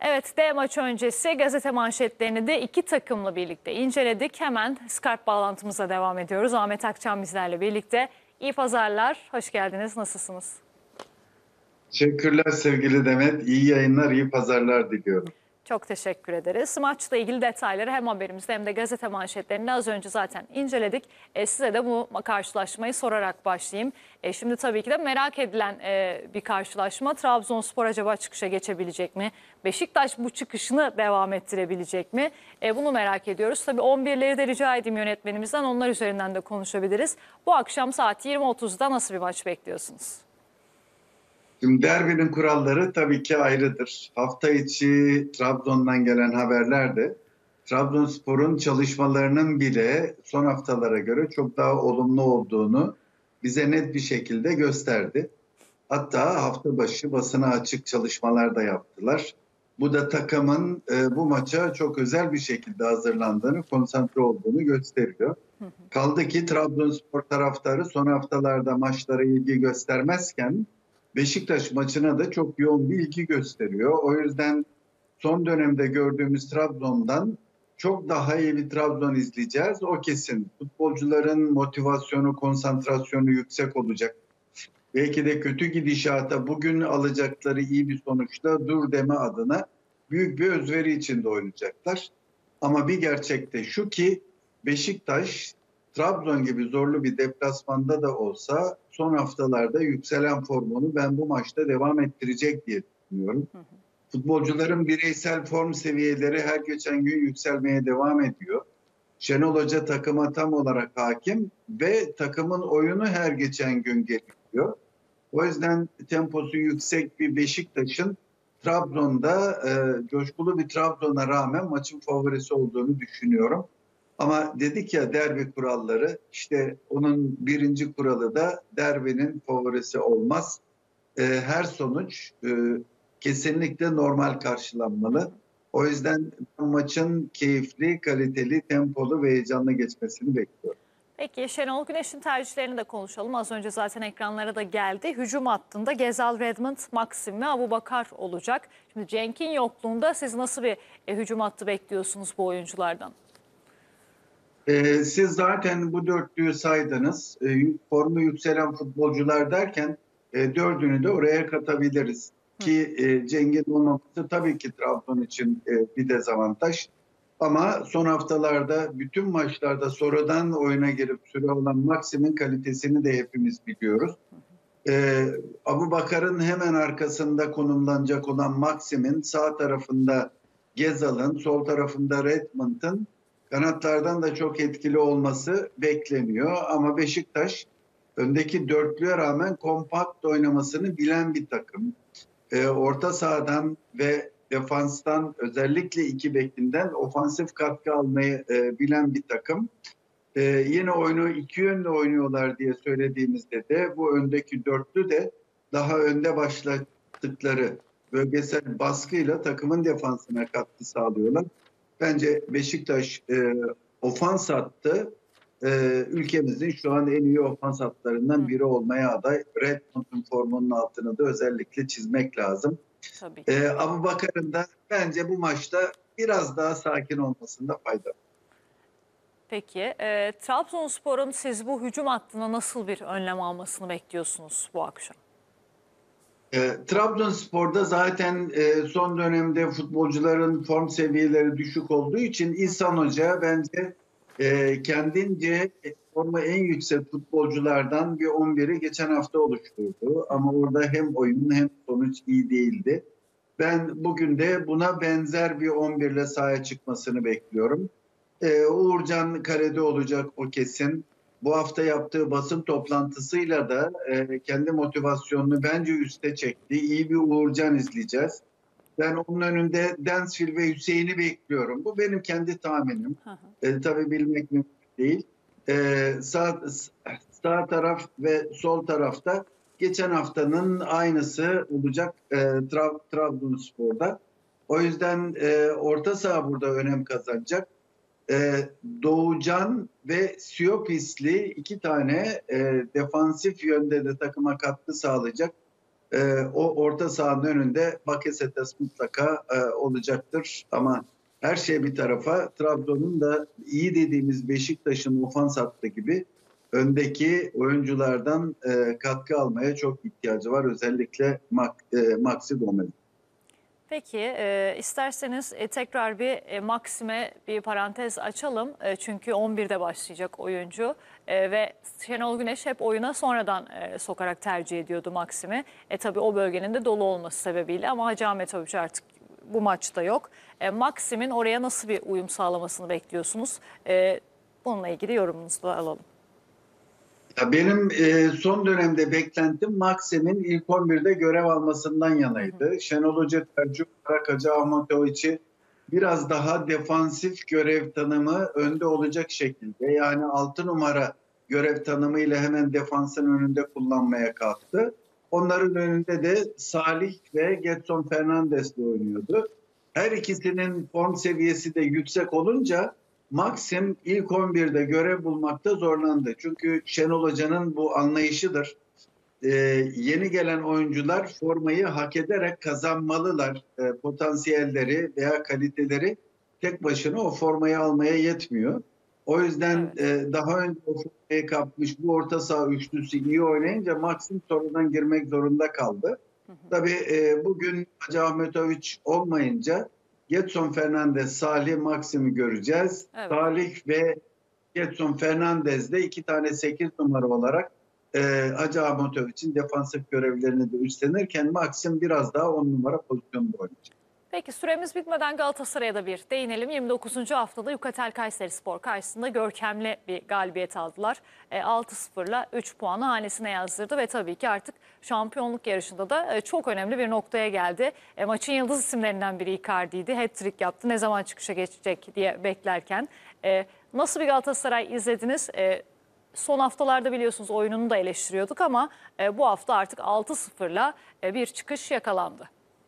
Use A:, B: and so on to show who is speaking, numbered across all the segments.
A: Evet, D maçı öncesi gazete manşetlerini de iki takımla birlikte inceledik. Hemen Skype bağlantımıza devam ediyoruz. Ahmet Akçam bizlerle birlikte. İyi pazarlar, hoş geldiniz. Nasılsınız?
B: Teşekkürler sevgili Demet. İyi yayınlar, iyi pazarlar diliyorum.
A: Çok teşekkür ederiz. Maçla ilgili detayları hem haberimizde hem de gazete manşetlerinde az önce zaten inceledik. Size de bu karşılaşmayı sorarak başlayayım. Şimdi tabii ki de merak edilen bir karşılaşma. Trabzonspor acaba çıkışa geçebilecek mi? Beşiktaş bu çıkışını devam ettirebilecek mi? Bunu merak ediyoruz. Tabii 11'leri de rica edeyim yönetmenimizden. Onlar üzerinden de konuşabiliriz. Bu akşam saat 20.30'da nasıl bir maç bekliyorsunuz?
B: Şimdi derbinin kuralları tabii ki ayrıdır. Hafta içi Trabzon'dan gelen haberler de Trabzonspor'un çalışmalarının bile son haftalara göre çok daha olumlu olduğunu bize net bir şekilde gösterdi. Hatta hafta başı basına açık çalışmalar da yaptılar. Bu da takımın bu maça çok özel bir şekilde hazırlandığını, konsantre olduğunu gösteriyor. Kaldı ki Trabzonspor taraftarı son haftalarda maçlara ilgi göstermezken Beşiktaş maçına da çok yoğun bir ilgi gösteriyor. O yüzden son dönemde gördüğümüz Trabzon'dan çok daha iyi bir Trabzon izleyeceğiz. O kesin. Futbolcuların motivasyonu, konsantrasyonu yüksek olacak. Belki de kötü gidişata bugün alacakları iyi bir sonuçta dur deme adına büyük bir özveri içinde oynayacaklar. Ama bir gerçek de şu ki Beşiktaş Trabzon gibi zorlu bir deplasmanda da olsa son haftalarda yükselen formunu ben bu maçta devam ettirecek diye düşünüyorum. Futbolcuların bireysel form seviyeleri her geçen gün yükselmeye devam ediyor. Şenol Hoca takıma tam olarak hakim ve takımın oyunu her geçen gün gelişiyor. O yüzden temposu yüksek bir Beşiktaş'ın Trabzon'da coşkulu bir Trabzon'a rağmen maçın favorisi olduğunu düşünüyorum. Ama dedik ya derbi kuralları, işte onun birinci kuralı da derbinin favorisi olmaz. Her sonuç kesinlikle normal karşılanmalı. O yüzden bu maçın keyifli, kaliteli, tempolu ve heyecanlı geçmesini bekliyorum.
A: Peki Şenol Güneş'in tercihlerini de konuşalım. Az önce zaten ekranlara da geldi. Hücum hattında Gezal, Redmond, Maxim ve Abubakar olacak. Şimdi Cenk'in yokluğunda siz nasıl bir hücum hattı bekliyorsunuz bu oyunculardan?
B: Siz zaten bu dörtlüyü saydınız. Formu yükselen futbolcular derken dördünü de oraya katabiliriz. Ki Cenk'in olmaması tabii ki Trabzon için bir dezavantaj. Ama son haftalarda bütün maçlarda sonradan oyuna girip süre olan Maxim'in kalitesini de hepimiz biliyoruz. Abubakar'ın hemen arkasında konumlanacak olan Maxim'in sağ tarafında Gezal'ın, sol tarafında Redmond'ın kanatlardan da çok etkili olması bekleniyor. Ama Beşiktaş öndeki dörtlüye rağmen kompakt oynamasını bilen bir takım. Orta sahadan ve defanstan özellikle iki bekinden ofansif katkı almayı bilen bir takım. Yine oyunu iki yönlü oynuyorlar diye söylediğimizde de bu öndeki dörtlü de daha önde başlattıkları bölgesel baskıyla takımın defansına katkı sağlıyorlar. Bence Beşiktaş ofans hattı ülkemizin şu an en iyi ofans hatlarından biri olmaya aday. Redmond'un formunun altını da özellikle çizmek lazım.
A: Tabii ki.
B: Abubakar'ın da bence bu maçta biraz daha sakin olmasında fayda var.
A: Peki Trabzonspor'un siz bu hücum hattına nasıl bir önlem almasını bekliyorsunuz bu akşam?
B: Trabzonspor'da zaten son dönemde futbolcuların form seviyeleri düşük olduğu için İhsan Hoca bence kendince formu en yüksek futbolculardan bir 11'i geçen hafta oluşturdu. Ama orada hem oyun hem sonuç iyi değildi. Ben bugün de buna benzer bir 11 ile sahaya çıkmasını bekliyorum. Uğurcan kalede olacak o kesin. Bu hafta yaptığı basın toplantısıyla da kendi motivasyonunu bence üste çekti. İyi bir Uğurcan izleyeceğiz. Ben onun önünde Densville ve Hüseyin'i bekliyorum. Bu benim kendi tahminim. Tabii bilmek mümkün değil. Sağ taraf ve sol tarafta geçen haftanın aynısı olacak Trabzonspor'da. O yüzden orta saha burada önem kazanacak. Doğucan ve Siyopisli iki tane defansif yönde de takıma katkı sağlayacak O orta sahanın önünde Bakasetas mutlaka olacaktır. Ama her şey bir tarafa, Trabzon'un da iyi dediğimiz Beşiktaş'ın ofans hattı gibi öndeki oyunculardan katkı almaya çok ihtiyacı var. Özellikle Maxi Gomez.
A: Peki, isterseniz tekrar bir Maxim'e bir parantez açalım. Çünkü 11'de başlayacak oyuncu ve Şenol Güneş hep oyuna sonradan sokarak tercih ediyordu Maxim'i. Tabii o bölgenin de dolu olması sebebiyle, ama Hacı Ahmet Hoca artık bu maçta yok. Maxim'in oraya nasıl bir uyum sağlamasını bekliyorsunuz? Bununla ilgili yorumunuzu da alalım.
B: Ya benim son dönemde beklentim Maxim'in ilk 11'de görev almasından yanaydı. Şenol Hoca tercih olarak Hacı Ahmetoviç'i biraz daha defansif görev tanımı önde olacak şekilde, yani 6 numara görev tanımıyla hemen defansın önünde kullanmaya kalktı. Onların önünde de Salih ve Gedson Fernandes'le oynuyordu. Her ikisinin form seviyesi de yüksek olunca Maxim ilk 11'de görev bulmakta zorlandı. Çünkü Şenol Hoca'nın bu anlayışıdır. Yeni gelen oyuncular formayı hak ederek kazanmalılar. Potansiyelleri veya kaliteleri tek başına o formayı almaya yetmiyor. O yüzden
A: Evet.
B: daha önce o formayı kapmış bu orta saha üçlüsü iyi oynayınca Maxim sonradan girmek zorunda kaldı. Tabii bugün Hacı Ahmetoviç olmayınca Gedson Fernandes, Salih, Maxim'i göreceğiz.
A: Evet.
B: Salih ve Gedson Fernandes de iki tane 8 numara olarak Hacı Ahmetoviç'in defansif görevlerini de üstlenirken Maxim biraz daha 10 numara pozisyonda oynayacak.
A: Peki, süremiz bitmeden Galatasaray'a da bir değinelim. 29. haftada Yukatel Kayserispor karşısında görkemli bir galibiyet aldılar. 6-0'la 3 puanı hanesine yazdırdı ve tabii ki artık şampiyonluk yarışında da çok önemli bir noktaya geldi. Maçın yıldız isimlerinden biri Icardi'ydi. Hat-trick yaptı. Ne zaman çıkışa geçecek diye beklerken. Nasıl bir Galatasaray izlediniz? Son haftalarda biliyorsunuz oyununu da eleştiriyorduk, ama bu hafta artık 6-0'la bir çıkış yakalandı.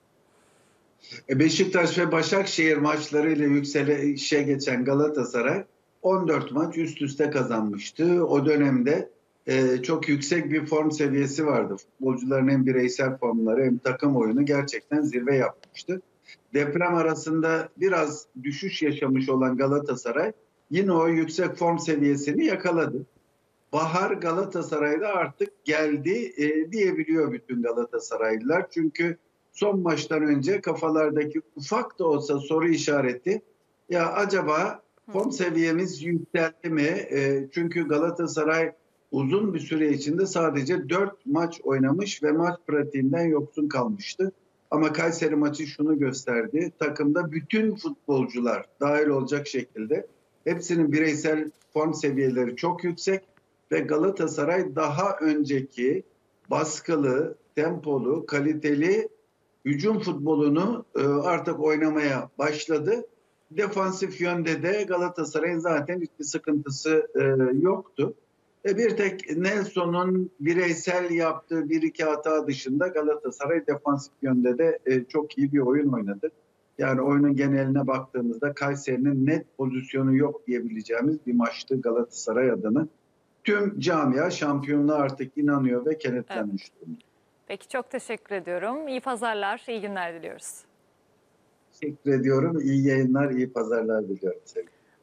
B: Beşiktaş ve Başakşehir maçlarıyla yükselişe geçen Galatasaray 14 maç üst üste kazanmıştı. O dönemde çok yüksek bir form seviyesi vardı. Futbolcuların hem bireysel formları hem takım oyunu gerçekten zirve yapmıştı. Deprem arasında biraz düşüş yaşamış olan Galatasaray yine o yüksek form seviyesini yakaladı. Bahar Galatasaray'da artık geldi diyebiliyor bütün Galatasaraylılar. Çünkü son maçtan önce kafalardaki ufak da olsa soru işareti, ya acaba form seviyemiz yükseldi mi? Çünkü Galatasaray uzun bir süre içinde sadece 4 maç oynamış ve maç pratiğinden yoksun kalmıştı. Ama Kayseri maçı şunu gösterdi. Takımda bütün futbolcular dahil olacak şekilde hepsinin bireysel form seviyeleri çok yüksek ve Galatasaray daha önceki baskılı, tempolu, kaliteli hücum futbolunu artık oynamaya başladı. Defansif yönde de Galatasaray'ın zaten hiçbir sıkıntısı yoktu. Bir tek Nelson'un bireysel yaptığı bir iki hata dışında Galatasaray defansif yönde de çok iyi bir oyun oynadı. Yani oyunun geneline baktığımızda Kayseri'nin net pozisyonu yok diyebileceğimiz bir maçtı Galatasaray adına. Tüm camia şampiyonluğa artık inanıyor ve
A: Evet.
B: kenetlenmiş durumda.
A: Peki, çok teşekkür ediyorum. İyi pazarlar, iyi günler diliyoruz.
B: Teşekkür ediyorum. İyi yayınlar, iyi pazarlar diliyorum sevgili.